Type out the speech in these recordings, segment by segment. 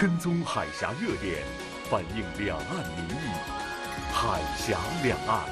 跟踪海峡热点，反映两岸民意，海峡两岸。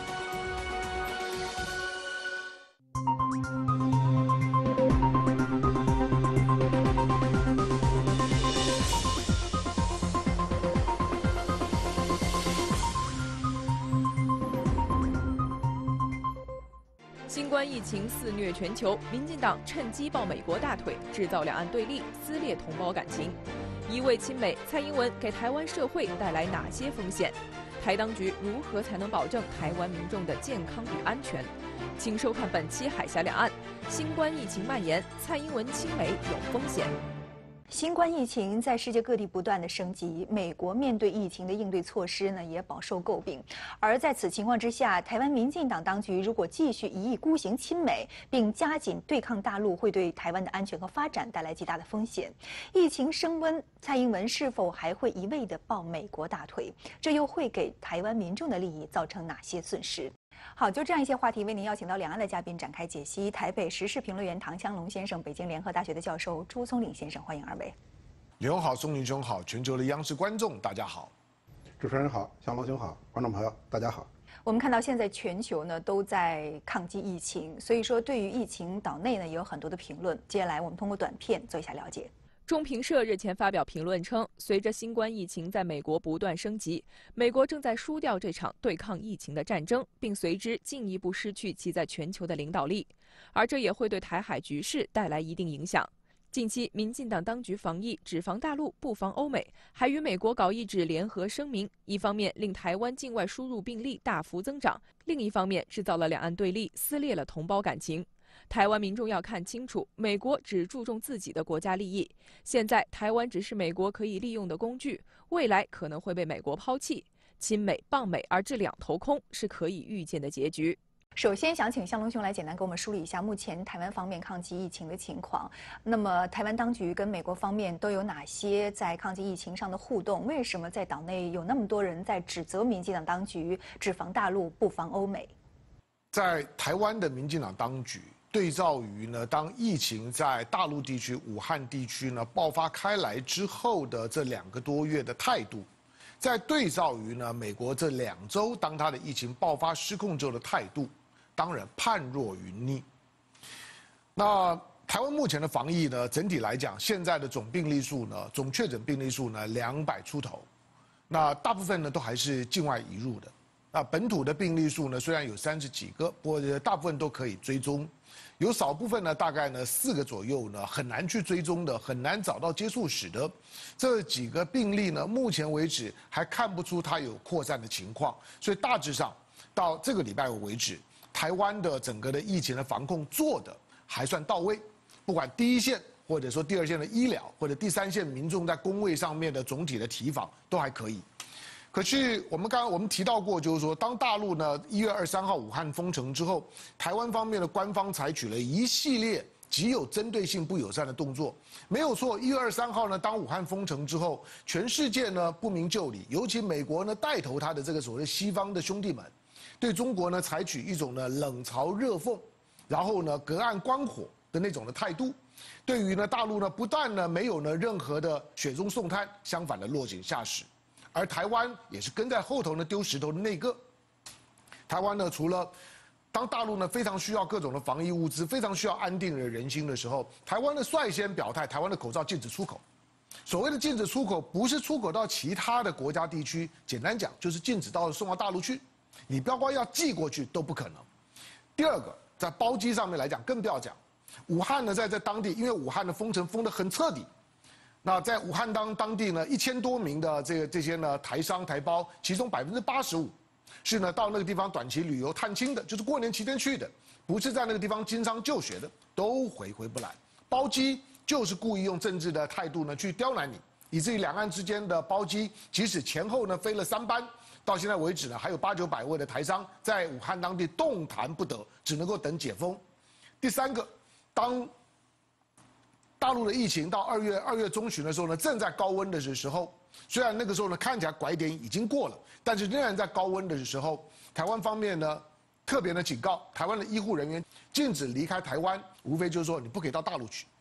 新冠疫情肆虐全球，民进党趁机抱美国大腿，制造两岸对立，撕裂同胞感情。一味亲美，蔡英文给台湾社会带来哪些风险？台当局如何才能保证台湾民众的健康与安全？请收看本期《海峡两岸》。新冠疫情蔓延，蔡英文亲美有风险。 新冠疫情在世界各地不断的升级，美国面对疫情的应对措施呢也饱受诟病。而在此情况之下，台湾民进党当局如果继续一意孤行亲美，并加紧对抗大陆，会对台湾的安全和发展带来极大的风险。疫情升温，蔡英文是否还会一味地抱美国大腿？这又会给台湾民众的利益造成哪些损失？好，就这样一些话题，为您邀请到两岸的嘉宾展开解析。台北时事评论员唐湘龙先生，北京联合大学的教授朱松岭先生，欢迎二位。 刘好，松林兄好，全球的央视观众大家好。 主持人好，湘龙兄好，观众朋友大家好。 我们看到现在全球呢都在抗击疫情，所以说对于疫情岛内呢也有很多的评论。接下来我们通过短片做一下了解。 中评社日前发表评论称，随着新冠疫情在美国不断升级，美国正在输掉这场对抗疫情的战争，并随之进一步失去其在全球的领导力，而这也会对台海局势带来一定影响。近期，民进党当局防疫只防大陆不防欧美，还与美国搞一纸联合声明，一方面令台湾境外输入病例大幅增长，另一方面制造了两岸对立，撕裂了同胞感情。台湾民众要看清楚，美国只注重自己的国家利益，现在台湾只是美国可以利用的工具，未来可能会被美国抛弃。亲美傍美而这两头空是可以预见的结局。 首先想请湘龙兄来简单给我们梳理一下目前台湾方面抗击疫情的情况。那么台湾当局跟美国方面都有哪些在抗击疫情上的互动？为什么在岛内有那么多人在指责民进党当局只防大陆不防欧美？ 在台湾的民进党当局对照于呢，当疫情在大陆地区、武汉地区呢爆发开来之后的这2个多月的态度，在对照于呢美国这2周当它的疫情爆发失控之后的态度，当然判若云泥。那台湾目前的防疫呢，整体来讲，现在的总病例数呢，总确诊病例数呢200出头，那大部分呢都还是境外移入的。那本土的病例数呢，虽然有30几个，不过大部分都可以追踪。有少部分呢，大概呢4个左右呢，很难去追踪的，很难找到接触史的。这几个病例呢，目前为止还看不出它有扩散的情况，所以大致上到这个礼拜为止，台湾的整个的疫情的防控做的还算到位，不管第一线或者说第2线的医疗，或者第3线民众在公卫上面的总体的提防都还可以。可是我们提到过，就是说，当大陆呢1月23号武汉封城之后，台湾方面的官方采取了一系列极有针对性、不友善的动作。没有错，1月23号呢，当武汉封城之后，全世界呢不明就里，尤其美国呢带头他的这个所谓西方的兄弟们，对中国呢采取一种呢冷嘲热讽，然后呢隔岸观火的那种的态度。对于呢大陆呢不但呢没有呢任何的雪中送炭，相反的落井下石。而台湾也是跟在后头呢丢石头的那个。台湾呢，除了当大陆呢非常需要各种的防疫物资，非常需要安定人心的时候，台湾呢率先表态，台湾的口罩禁止出口。所谓的禁止出口，不是出口到其他的国家地区，简单讲就是禁止送到大陆去，你包括要寄过去都不可能。第二个，在包机上面来讲，更不要讲。武汉呢，在当地，因为武汉的封城封得很彻底。那在武汉当地呢，1000多名的这些呢台商台胞，其中85%是呢到那个地方短期旅游探亲的，就是过年期间去的，不是在那个地方经商就学的，都回不来。包机就是故意用政治的态度呢去刁难你，以至于两岸之间的包机，即使前后呢飞了3班，到现在为止呢，还有800-900位的台商在武汉当地动弹不得，只能够等解封。第三个，当大陆的疫情到2月中旬的时候呢，正在高温的时候，虽然那个时候呢看起来拐点已经过了，但是仍然在高温的时候，台湾方面呢特别的警告台湾的医护人员禁止离开台湾，无非就是说你不可以到大陆去。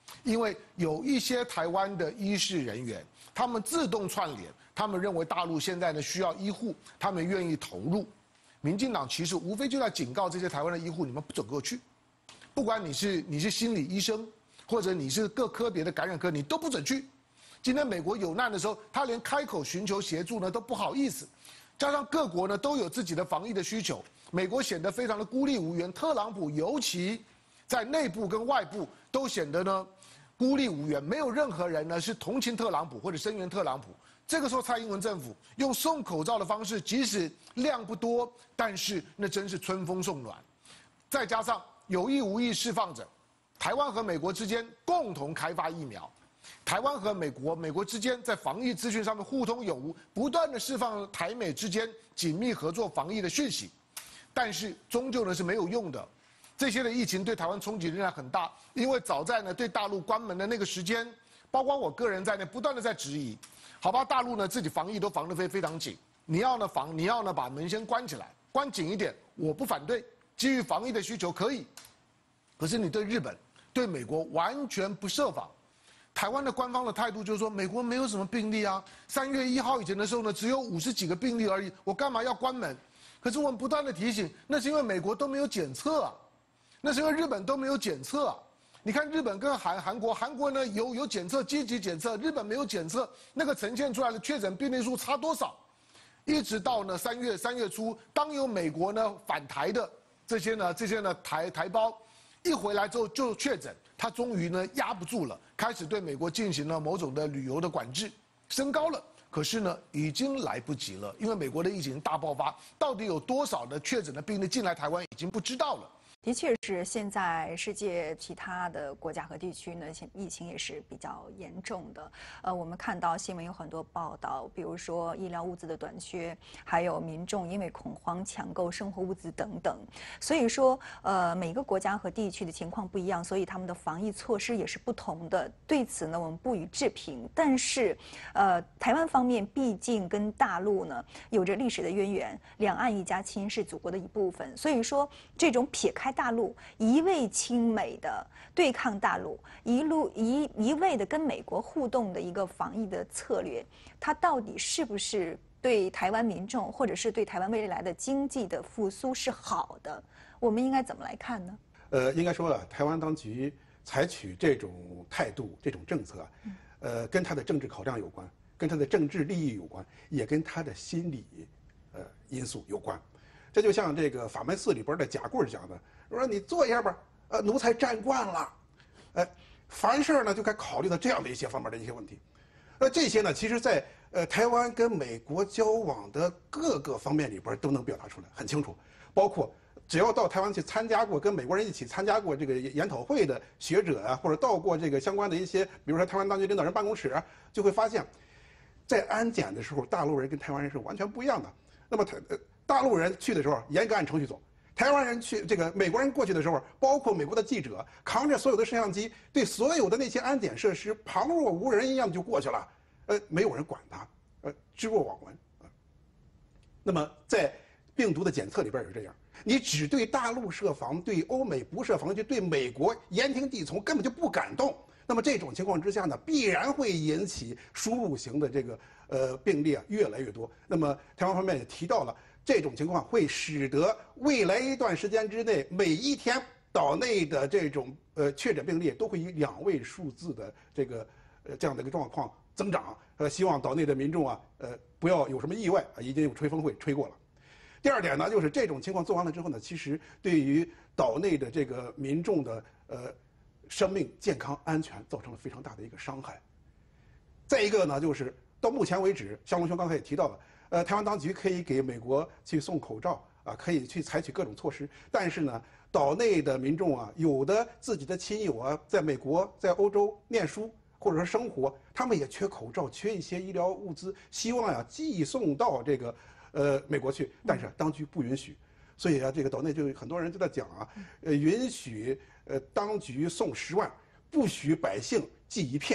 因为有一些台湾的医事人员，他们自动串联，他们认为大陆现在呢需要医护，他们愿意投入。民进党其实无非就在警告这些台湾的医护，你们不准给我去，不管你是心理医生，或者你是各科别的感染科，你都不准去。今天美国有难的时候，他连开口寻求协助呢都不好意思，加上各国呢都有自己的防疫的需求，美国显得非常的孤立无援，特朗普尤其在内部跟外部都显得呢孤立无援，没有任何人呢是同情特朗普或者声援特朗普。这个时候，蔡英文政府用送口罩的方式，即使量不多，但是那真是春风送暖。再加上有意无意释放着台湾和美国之间共同开发疫苗，台湾和美国之间在防疫资讯上面互通有无，不断的释放台美之间紧密合作防疫的讯息。但是终究呢是没有用的。这些的疫情对台湾冲击仍然很大，因为早在呢对大陆关门的那个时间，包括我个人在内，不断的在质疑。好吧，大陆呢自己防疫都防得非常紧，你要呢把门先关起来，关紧一点，我不反对，基于防疫的需求可以。可是你对日本、对美国完全不设防。台湾的官方的态度就是说，美国没有什么病例啊，3月1号以前的时候呢，只有50几个病例而已，我干嘛要关门？可是我们不断的提醒，那是因为美国都没有检测啊，那是因为日本都没有检测啊。你看日本跟韩国呢有检测，积极检测，日本没有检测，那个呈现出来的确诊病例数差多少？一直到呢3月初，当有美国呢返台的这些呢台胞一回来之后就确诊，他终于呢压不住了，开始对美国进行了某种的旅游的管制，升高了。可是呢已经来不及了，因为美国的疫情大爆发，到底有多少的确诊的病例进来台湾已经不知道了。 的确是，现在世界其他的国家和地区呢，疫情也是比较严重的。我们看到新闻有很多报道，比如说医疗物资的短缺，还有民众因为恐慌抢购生活物资等等。所以说，每个国家和地区的情况不一样，所以他们的防疫措施也是不同的。对此呢，我们不予置评。但是，台湾方面毕竟跟大陆呢有着历史的渊源，两岸一家亲，是祖国的一部分。所以说，这种撇开大陆一味亲美的对抗大陆，一味的跟美国互动的一个防疫的策略，它到底是不是对台湾民众或者是对台湾未来的经济的复苏是好的？我们应该怎么来看呢？ 应该说了，台湾当局采取这种态度、这种政策，跟他的政治考量有关，跟他的政治利益有关，也跟他的心理因素有关。这就像这个法门寺里边的贾贵讲的，说你坐一下吧，奴才站惯了，凡事呢就该考虑到这样的一些方面的一些问题。这些呢，其实在台湾跟美国交往的各个方面里边都能表达出来，很清楚。包括只要到台湾去参加过，跟美国人一起参加过这个研讨会的学者啊，或者到过这个相关的一些，比如说台湾当局领导人办公室啊，就会发现，在安检的时候，大陆人跟台湾人是完全不一样的。那么大陆人去的时候严格按程序走，台湾人去美国人过去的时候，包括美国的记者扛着所有的摄像机，对所有的那些安检设施旁若无人一样就过去了，没有人管他，知若罔闻。那么在病毒的检测里边也是这样，你只对大陆设防，对欧美不设防，就对美国言听计从，根本就不敢动。那么这种情况之下呢，必然会引起输入型的这个病例越来越多。那么台湾方面也提到了，这种情况会使得未来一段时间之内，每一天岛内的这种确诊病例都会以2位数字的这样的一个状况增长。希望岛内的民众啊，不要有什么意外啊，已经有吹风会吹过了。第二点呢，就是这种情况做完了之后呢，其实对于岛内的这个民众的生命健康安全造成了非常大的一个伤害。再一个呢，就是到目前为止，向龙兄刚才也提到了，台湾当局可以给美国去送口罩啊，可以去采取各种措施，但是呢，岛内的民众啊，有的自己的亲友啊，在美国、在欧洲念书或者说生活，他们也缺口罩，缺一些医疗物资，希望呀寄送到这个美国去，但是当局不允许。所以啊，这个岛内就很多人就在讲啊，允许当局送10万，不许百姓寄一片。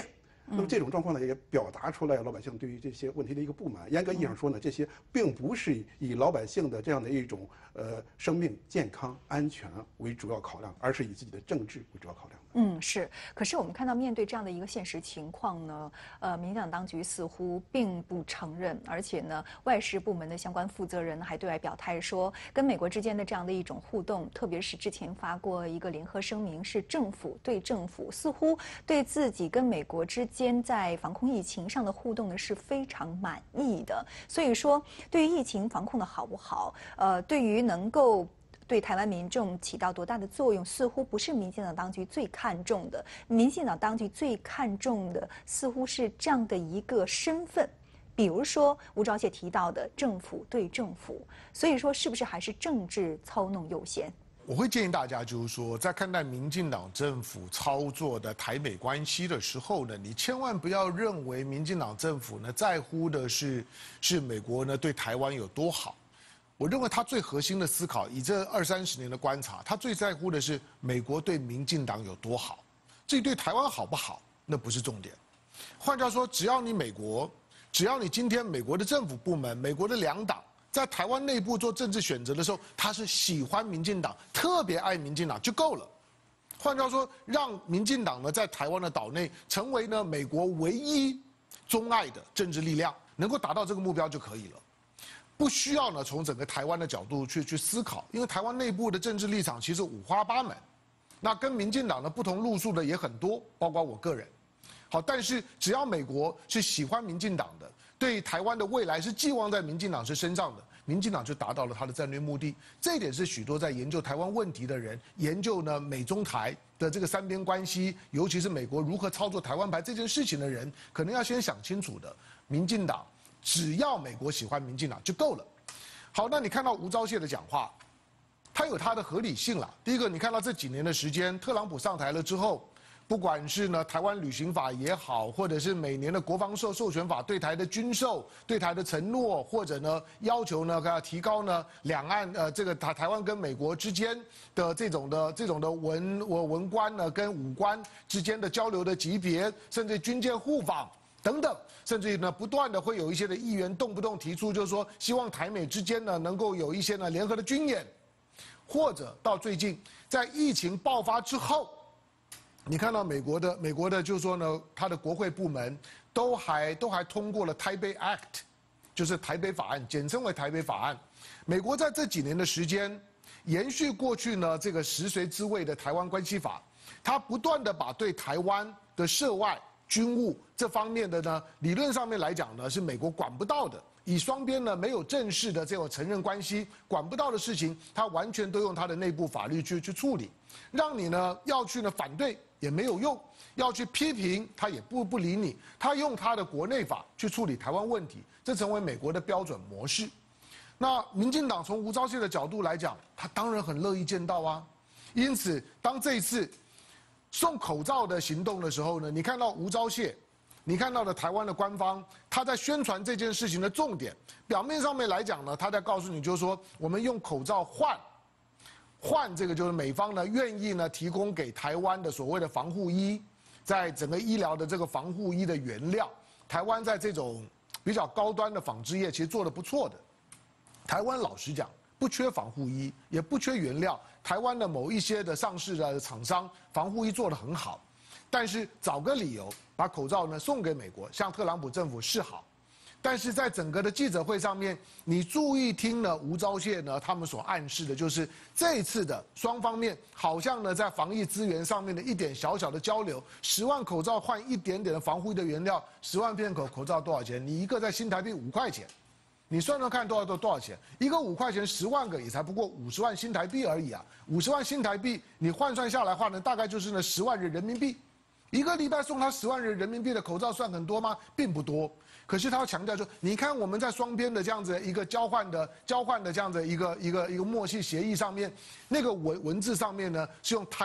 那么这种状况呢，也表达出来老百姓对于这些问题的一个不满。严格意义上说呢，这些并不是以老百姓的这样的一种生命健康安全为主要考量，而是以自己的政治为主要考量。 是。可是我们看到，面对这样的一个现实情况呢，民进党当局似乎并不承认，而且呢，外事部门的相关负责人还对外表态说，跟美国之间的这样的一种互动，特别是之前发过一个联合声明，是政府对政府，似乎对自己跟美国之间在防控疫情上的互动呢是非常满意的。所以说，对于疫情防控的好不好，对于能够对台湾民众起到多大的作用，似乎不是民进党当局最看重的。民进党当局最看重的，似乎是这样的一个身份，比如说吴钊燮提到的政府对政府。所以说，是不是还是政治操弄优先？ 我会建议大家，就是说，在看待民进党政府操作的台美关系的时候呢，你千万不要认为民进党政府呢在乎的是美国呢对台湾有多好。我认为他最核心的思考，以这20-30年的观察，他最在乎的是美国对民进党有多好。至于对台湾好不好，那不是重点。换句话说，只要你今天美国的政府部门、美国的两党在台湾内部做政治选择的时候，他是喜欢民进党、特别爱民进党就够了。换句话说，让民进党呢在台湾的岛内成为呢美国唯一钟爱的政治力量，能够达到这个目标就可以了。不需要呢从整个台湾的角度去思考，因为台湾内部的政治立场其实五花八门，那跟民进党的不同路数的也很多，包括我个人。好，但是只要美国是喜欢民进党的，对台湾的未来是寄望在民进党身上的，民进党就达到了他的战略目的。这一点是许多在研究台湾问题的人，研究呢美中台的这个三边关系，尤其是美国如何操作台湾牌这件事情的人，可能要先想清楚的。民进党只要美国喜欢民进党就够了。好，那你看到吴钊燮的讲话，他有他的合理性啦。第一个，你看到这几年的时间，特朗普上台了之后，不管是呢台湾旅行法也好，或者是每年的国防授权法对台的军售、对台的承诺，或者呢要求呢提高呢两岸这个台湾跟美国之间的这种的文官呢跟武官之间的交流的级别，甚至军舰互访等等，甚至于呢，不断的会有一些的议员动不动提出，就是说希望台美之间呢能够有一些呢联合的军演，或者到最近在疫情爆发之后，你看到美国的就是说呢，他的国会部门都还通过了台北 Act， 就是台北法案，简称为台北法案。美国在这几年的时间，延续过去呢这个食髓知味的台湾关系法，他不断的把对台湾的涉外军务这方面的呢，理论上面来讲呢，是美国管不到的。以双边呢没有正式的这种承认关系，管不到的事情，他完全都用他的内部法律去处理，让你呢要去呢反对也没有用，要去批评他也不理你，他用他的国内法去处理台湾问题，这成为美国的标准模式。那民进党从吴钊燮的角度来讲，他当然很乐意见到啊。因此，当这一次送口罩的行动的时候呢，你看到吴钊燮，你看到的台湾的官方，他在宣传这件事情的重点，表面上面来讲呢，他在告诉你就是说，我们用口罩换这个就是美方呢愿意呢提供给台湾的所谓的防护衣，在整个医疗的这个防护衣的原料，台湾在这种比较高端的纺织业其实做得不错的。台湾老实讲，不缺防护衣，也不缺原料。台湾的某一些的上市的厂商防护衣做得很好，但是找个理由把口罩呢送给美国，向特朗普政府示好。但是在整个的记者会上面，你注意听了吴钊燮呢他们所暗示的，就是这一次的双方面好像呢在防疫资源上面的一点小小的交流，10万口罩换一点点的防护衣的原料，10万片口罩多少钱？你一个在新台币5块钱。你算算看多少钱？一个5块钱10万个也才不过50万新台币而已啊！50万新台币，你换算下来的话呢，大概就是呢10万人民币。一个礼拜送他10万人民币的口罩，算很多吗？并不多。可是他要强调说，你看我们在双边的这样子一个交换的这样的一个默契协议上面，那个文字上面呢是用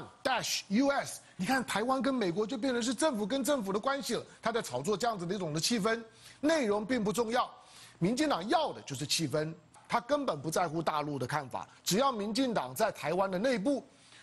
Taiwan-US， 你看台湾跟美国就变成是政府跟政府的关系了。他在炒作这样子的一种的气氛，内容并不重要。民进党要的就是气氛，他根本不在乎大陆的看法，只要民进党在台湾的内部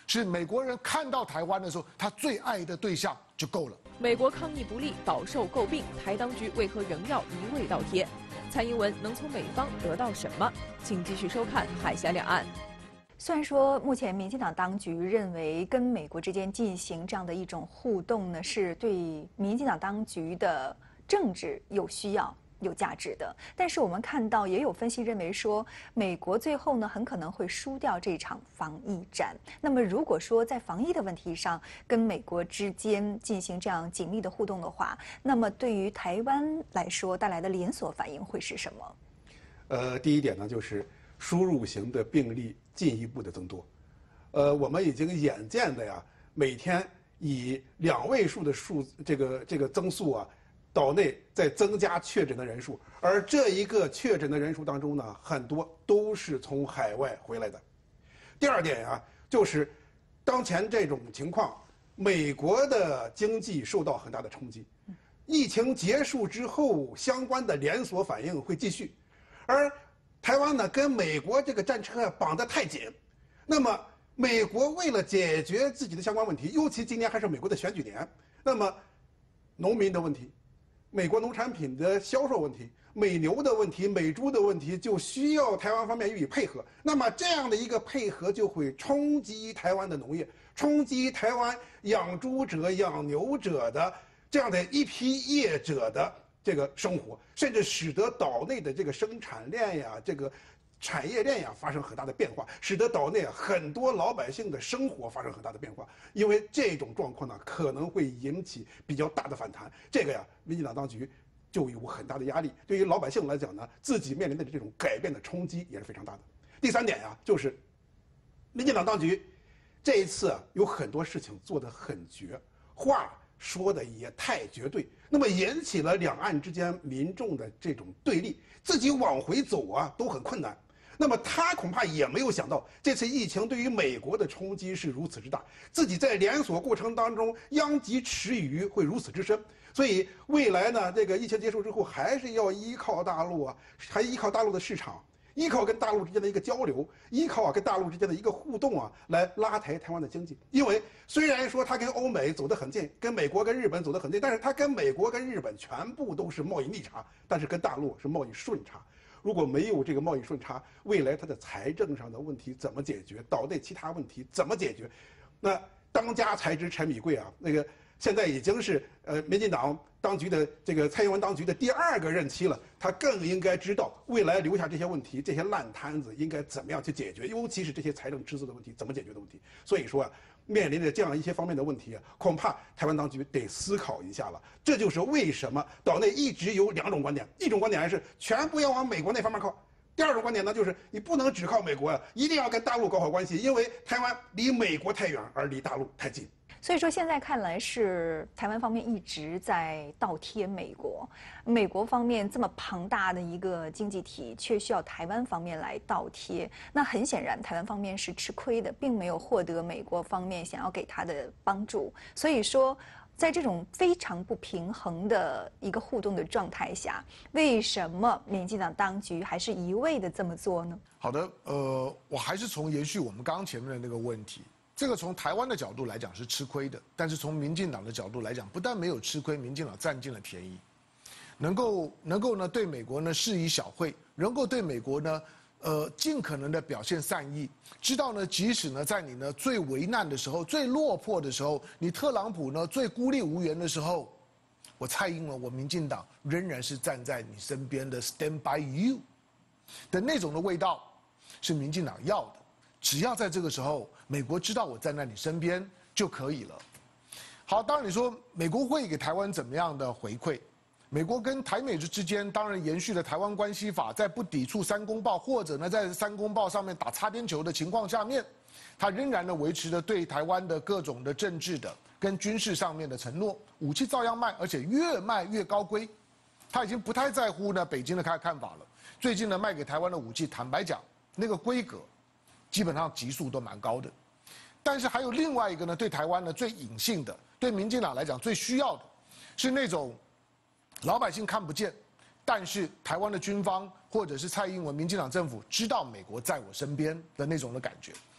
是美国人看到台湾的时候，他最爱的对象就够了。 美国抗议不力，饱受诟病，台当局为何仍要一味倒贴？蔡英文能从美方得到什么？请继续收看《海峡两岸》。 虽然说目前民进党当局认为跟美国之间进行这样的一种互动呢，是对民进党当局的政治有需要、有价值的，但是我们看到也有分析认为说，美国最后呢很可能会输掉这场防疫战。那么如果说在防疫的问题上跟美国之间进行这样紧密的互动的话，那么对于台湾来说带来的连锁反应会是什么？ 第一点呢，就是输入型的病例进一步的增多。我们已经眼见的呀，每天以2位数的这个增速啊，岛内在增加确诊的人数，而这一个确诊的人数当中呢，很多都是从海外回来的。第二点啊，就是当前这种情况，美国的经济受到很大的冲击，疫情结束之后，相关的连锁反应会继续，而台湾呢跟美国这个战车绑得太紧，那么美国为了解决自己的相关问题，尤其今年还是美国的选举年，那么农民的问题、美国农产品的销售问题、美牛的问题、美猪的问题，就需要台湾方面予以配合。那么这样的一个配合就会冲击台湾的农业，冲击台湾养猪者、养牛者的这样的一批业者的这个生活，甚至使得岛内的这个生产链呀、这个产业链呀发生很大的变化，使得岛内很多老百姓的生活发生很大的变化。因为这种状况呢，可能会引起比较大的反弹。这个呀，民进党当局就有很大的压力。对于老百姓来讲呢，自己面临的这种改变的冲击也是非常大的。第三点呀，就是民进党当局这一次有很多事情做得很绝，话说的也太绝对，那么引起了两岸之间民众的这种对立，自己往回走啊都很困难。那么他恐怕也没有想到，这次疫情对于美国的冲击是如此之大，自己在连锁过程当中殃及池鱼会如此之深。所以未来呢，这个疫情结束之后，还是要依靠大陆啊，还依靠大陆的市场，依靠跟大陆之间的一个交流，依靠跟大陆之间的一个互动啊，来拉抬台湾的经济。因为虽然说它跟欧美走得很近，跟美国跟日本走得很近，但是它跟美国跟日本全部都是贸易逆差，但是跟大陆是贸易顺差。如果没有这个贸易顺差，未来它的财政上的问题怎么解决？岛内其他问题怎么解决？那当家才知柴米贵啊！那个现在已经是民进党当局的这个蔡英文当局的第2个任期了，他更应该知道未来留下这些问题、这些烂摊子应该怎么样去解决，尤其是这些财政赤字的问题怎么解决的问题。所以说啊，面临着这样一些方面的问题啊，恐怕台湾当局得思考一下了。这就是为什么岛内一直有2种观点，一种观点是全部要往美国那方面靠。第2种观点呢，就是你不能只靠美国啊，一定要跟大陆搞好关系，因为台湾离美国太远，而离大陆太近。 所以说，现在看来是台湾方面一直在倒贴美国，美国方面这么庞大的一个经济体，却需要台湾方面来倒贴。那很显然，台湾方面是吃亏的，并没有获得美国方面想要给他的帮助。所以说，在这种非常不平衡的一个互动的状态下，为什么民进党当局还是一味的这么做呢？ 好的，我还是从延续我们刚刚前面的那个问题。这个从台湾的角度来讲是吃亏的，但是从民进党的角度来讲，不但没有吃亏，民进党占尽了便宜，能够呢对美国呢施以小惠，能够对美国呢尽可能的表现善意，知道呢即使呢在你呢最为难的时候、最落魄的时候，你特朗普呢最孤立无援的时候，我蔡英文我民进党仍然是站在你身边的 stand by you 的那种的味道，是民进党要的。只要在这个时候，美国知道我站在你身边就可以了。好，当然你说美国会给台湾怎么样的回馈？美国跟台美之间当然延续了台湾关系法，在不抵触3公报或者呢在3公报上面打擦边球的情况下面，它仍然呢维持着对台湾的各种的政治的跟军事上面的承诺，武器照样卖，而且越卖越高规。他已经不太在乎呢北京的看法了。最近呢卖给台湾的武器，坦白讲那个规格基本上级数都蛮高的。但是还有另外一个呢，对台湾呢最隐性的，对民进党来讲最需要的，是那种老百姓看不见，但是台湾的军方或者是蔡英文民进党政府知道美国在我身边的那种的感觉。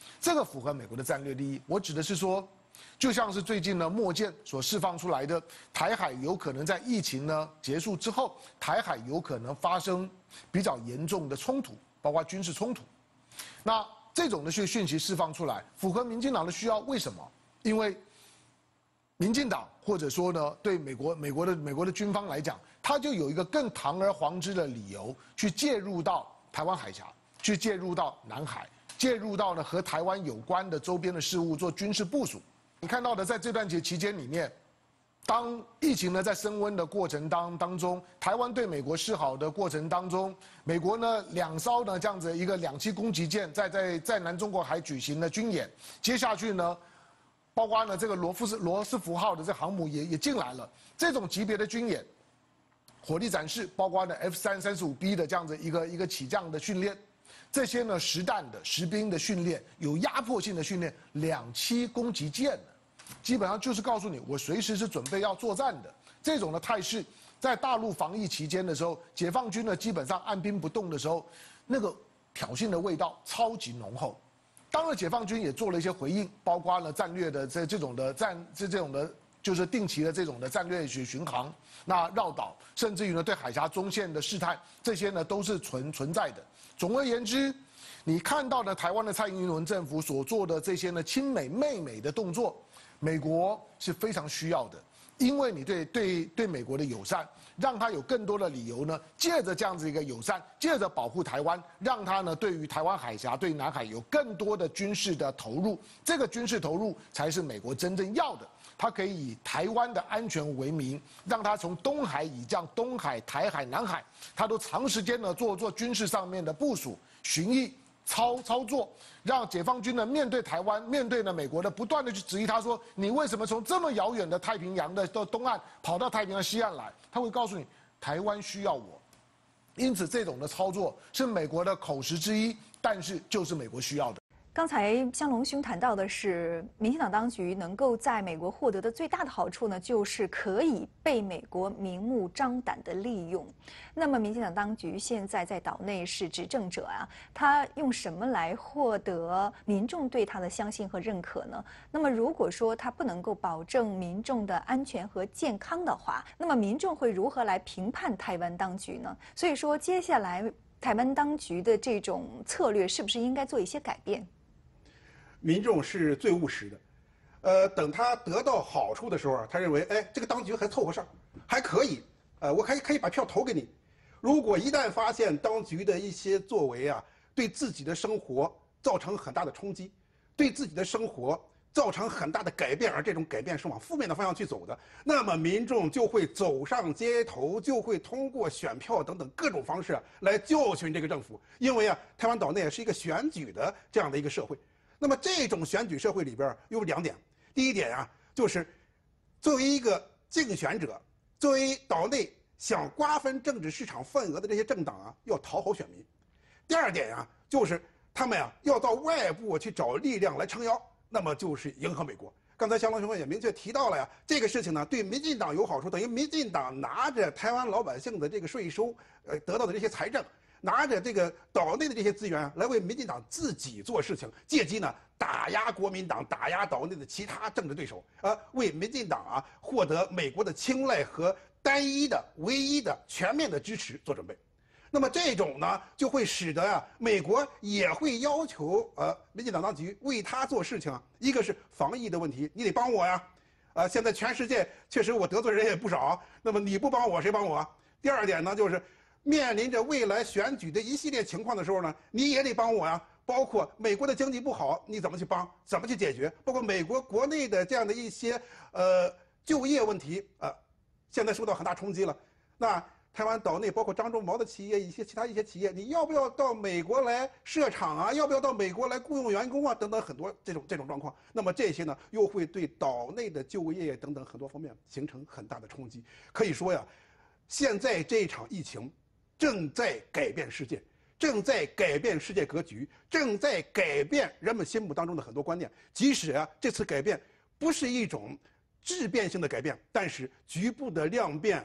这个符合美国的战略利益。我指的是说，就像是最近呢墨舰所释放出来的，台海有可能在疫情呢结束之后，台海有可能发生比较严重的冲突，包括军事冲突。那这种的讯息释放出来，符合民进党的需要。为什么？因为民进党或者说呢，对美国的军方来讲，他就有一个更堂而皇之的理由去介入到台湾海峡，去介入到南海，介入到呢和台湾有关的周边的事务做军事部署。你看到的，在这段期间里面，当疫情呢在升温的过程当中，台湾对美国示好的过程当中，美国呢2艘呢这样子一个2栖攻击舰在南中国海举行了军演，接下去呢，包括呢这个罗斯福号的这航母也进来了，这种级别的军演，火力展示，包括呢 F-35B 的这样子一个起降的训练。这些呢实弹的实兵的训练，有压迫性的训练，2栖攻击舰呢，基本上就是告诉你，我随时是准备要作战的。这种的态势，在大陆防疫期间的时候，解放军呢基本上按兵不动的时候，那个挑衅的味道超级浓厚。当然，解放军也做了一些回应，包括了战略的这种的就是定期的这种的战略巡航，那绕岛，甚至于呢对海峡中线的试探，这些呢都是存在的。总而言之，你看到的台湾的蔡英文政府所做的这些呢亲美媚美的动作，美国是非常需要的，因为你对美国的友善，让他有更多的理由呢，借着这样子一个友善，借着保护台湾，让他呢对于台湾海峡、对南海有更多的军事的投入。这个军事投入才是美国真正要的。它可以以台湾的安全为名，让它从东海以降东海、台海、南海，它都长时间的做军事上面的部署、巡弋、操作，让解放军呢面对台湾、面对呢美国的不断的去质疑，他说你为什么从这么遥远的太平洋的东岸跑到太平洋西岸来？他会告诉你，台湾需要我。因此，这种的操作是美国的口实之一，但是就是美国需要的。 刚才香龙兄谈到的是，民进党当局能够在美国获得的最大的好处呢，就是可以被美国明目张胆的利用。那么，民进党当局现在在岛内是执政者啊，他用什么来获得民众对他的相信和认可呢？那么，如果说他不能够保证民众的安全和健康的话，那么民众会如何来评判台湾当局呢？所以说，接下来台湾当局的这种策略是不是应该做一些改变？ 民众是最务实的，等他得到好处的时候啊，他认为，哎，这个当局还凑合上，还可以，我还可以把票投给你。如果一旦发现当局的一些作为啊，对自己的生活造成很大的冲击，对自己的生活造成很大的改变，而这种改变是往负面的方向去走的，那么民众就会走上街头，就会通过选票等等各种方式来教训这个政府。因为啊，台湾岛内是一个选举的这样的一个社会。那么这种选举社会里边有2点，第一点啊，就是作为一个竞选者，作为岛内想瓜分政治市场份额的这些政党啊，要讨好选民；第2点啊，就是他们啊要到外部去找力量来撑腰，那么就是迎合美国。刚才香龙兄也明确提到了呀，这个事情呢对民进党有好处，等于民进党拿着台湾老百姓的这个税收，得到的这些财政。拿着这个岛内的这些资源来为民进党自己做事情，借机呢打压国民党，打压岛内的其他政治对手，为民进党啊获得美国的青睐和单一的、唯一的、全面的支持做准备。那么这种呢，就会使得美国也会要求民进党当局为他做事情啊。一个是防疫的问题，你得帮我呀，现在全世界确实我得罪人也不少，那么你不帮我谁帮我啊？第2点呢，就是面临着未来选举的一系列情况的时候呢，你也得帮我呀。包括美国的经济不好，你怎么去帮？怎么去解决？包括美国国内的这样的一些就业问题现在受到很大冲击了。那台湾岛内包括张忠谋的企业，其他一些企业，你要不要到美国来设厂啊？要不要到美国来雇佣员工啊？等等很多这种状况。那么这些呢，又会对岛内的就业等等很多方面形成很大的冲击。可以说呀，现在这场疫情正在改变世界，正在改变世界格局，正在改变人们心目当中的很多观念。即使这次改变不是一种质变性的改变，但是局部的量变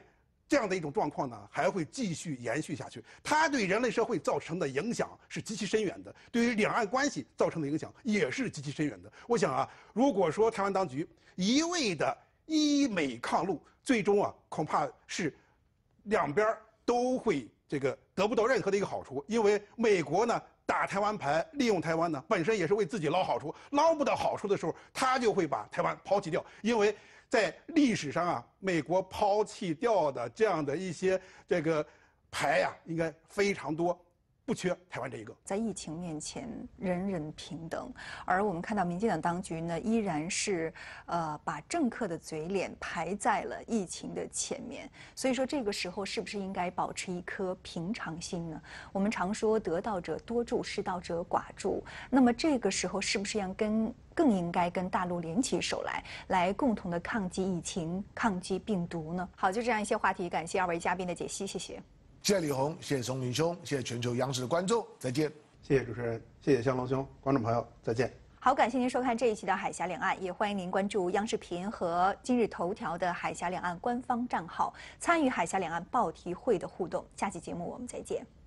这样的一种状况呢，还会继续延续下去。它对人类社会造成的影响是极其深远的，对于两岸关系造成的影响也是极其深远的。我想啊，如果说台湾当局一味的依美抗陆，最终啊，恐怕是两边都会这个得不到任何的一个好处，因为美国呢打台湾牌，利用台湾呢本身也是为自己捞好处，捞不到好处的时候，他就会把台湾抛弃掉，因为在历史上啊，美国抛弃掉的这样的一些这个牌呀，应该非常多。不缺台湾这一个。 在疫情面前，人人平等。而我们看到民进党当局呢，依然是把政客的嘴脸排在了疫情的前面。所以说，这个时候是不是应该保持一颗平常心呢？我们常说得道者多助，失道者寡助。那么这个时候是不是更应该跟大陆联起手来共同的抗击疫情、抗击病毒呢？好，就这样一些话题，感谢二位嘉宾的解析，谢谢。 谢谢李红，谢谢松林兄，谢谢全球央视的观众，再见。 谢谢主持人，谢谢香龙兄，观众朋友再见。 好，感谢您收看这一期的海峡两岸，也欢迎您关注央视频和今日头条的海峡两岸官方账号，参与海峡两岸报题会的互动。下期节目我们再见。